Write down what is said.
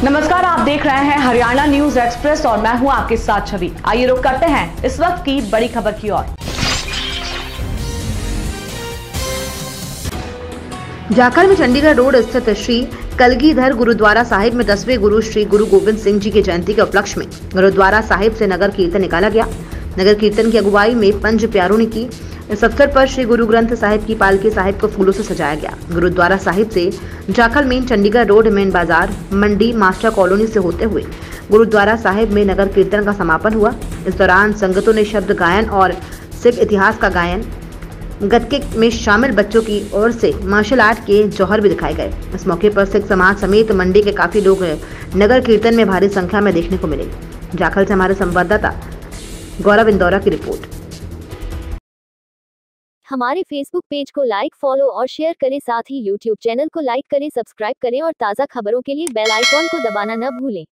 नमस्कार, आप देख रहे हैं हरियाणा न्यूज एक्सप्रेस और मैं हूं आपके साथ छवि। आइए रुक करते हैं इस वक्त की बड़ी खबर की ओर। जाखल में चंडीगढ़ रोड स्थित श्री कलगीधर गुरुद्वारा साहिब में 10वें गुरु श्री गुरु गोविंद सिंह जी की जयंती के उपलक्ष्य में गुरुद्वारा साहिब से नगर कीर्तन निकाला गया। नगर कीर्तन की अगुवाई में पंच प्यारों ने की। इस अवसर पर श्री गुरु ग्रंथ साहिब की पालकी साहिब को फूलों से सजाया गया। गुरुद्वारा साहिब से Jakhal main Chandigarh road main बाजार मंडी मास्टर कॉलोनी से होते हुए गुरुद्वारा साहिब में नगर कीर्तन का समापन हुआ। इस दौरान संगतों ने शब्द गायन और सिख इतिहास का गायन, गतके में शामिल बच्चों की ओर से मार्शल आर्ट के जौहर भी दिखाए गए। इस मौके पर सिख समाज समेत मंडी के काफी लोग नगर कीर्तन में भारी संख्या में देखने को मिले। जाखल से हमारे संवाददाता गौरव इंदौरा की रिपोर्ट। हमारे फेसबुक पेज को लाइक, फॉलो और शेयर करें, साथ ही यूट्यूब चैनल को लाइक करें, सब्सक्राइब करें और ताज़ा खबरों के लिए बेल आइकॉन को दबाना न भूलें।